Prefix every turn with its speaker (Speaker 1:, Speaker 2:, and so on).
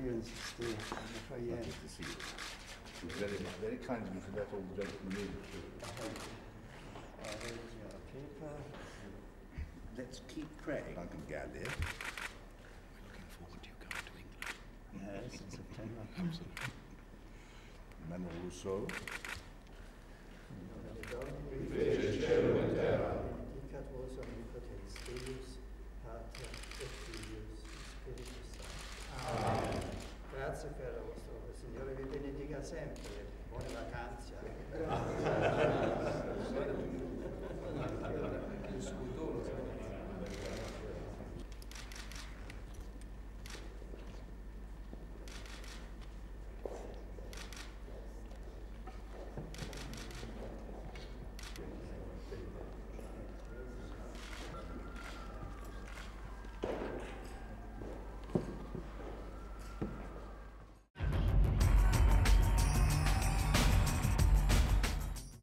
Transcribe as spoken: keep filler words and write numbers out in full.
Speaker 1: experience is still, I'm afraid, yeah.
Speaker 2: Lovely to see you. It's very, very kind of you to let all the gentlemen in.
Speaker 1: Uh, there's your paper.
Speaker 2: Let's keep praying, Uncle Galley.
Speaker 3: We're looking forward to you going to England.
Speaker 1: Yes, in September.
Speaker 3: Absolutely.
Speaker 2: Manuel Rousseau.